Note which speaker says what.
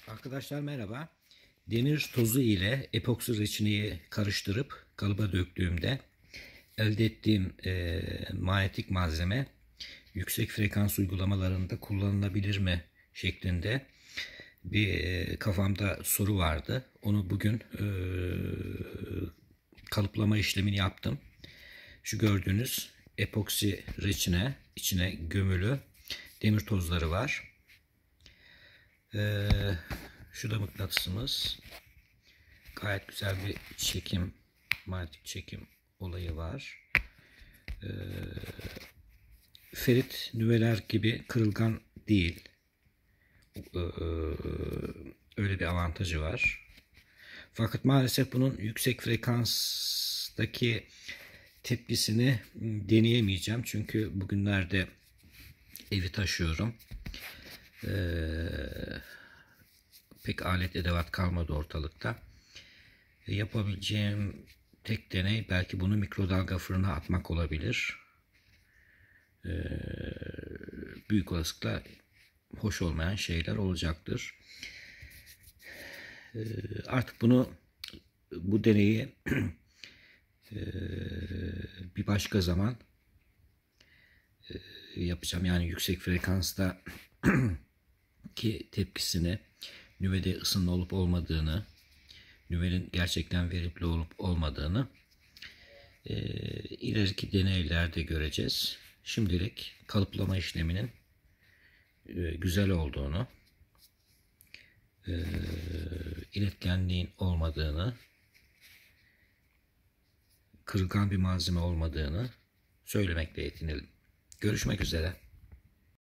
Speaker 1: Arkadaşlar merhaba. Demir tozu ile epoksi reçineyi karıştırıp kalıba döktüğümde elde ettiğim manyetik malzeme yüksek frekans uygulamalarında kullanılabilir mi şeklinde bir kafamda soru vardı. Onu bugün kalıplama işlemini yaptım. Şu gördüğünüz epoksi reçine içine gömülü demir tozları var. Şu da mıknatısımız. Gayet güzel bir çekim, manyetik çekim olayı var. Ferit nüveler gibi kırılgan değil. Öyle bir avantajı var. Fakat maalesef bunun yüksek frekanstaki tepkisini deneyemeyeceğim. Çünkü bugünlerde evi taşıyorum. Pek alet edevat kalmadı ortalıkta. Yapabileceğim tek deney belki bunu mikrodalga fırına atmak olabilir. Büyük olasılıkla hoş olmayan şeyler olacaktır. Artık bu deneyi bir başka zaman yapacağım. Yani yüksek frekansta ki tepkisini, nüvede ısınma olup olmadığını, nüvenin gerçekten verimli olup olmadığını ileriki deneylerde göreceğiz. Şimdilik kalıplama işleminin güzel olduğunu, iletkenliğin olmadığını, kırılgan bir malzeme olmadığını söylemekle yetinelim. Görüşmek üzere.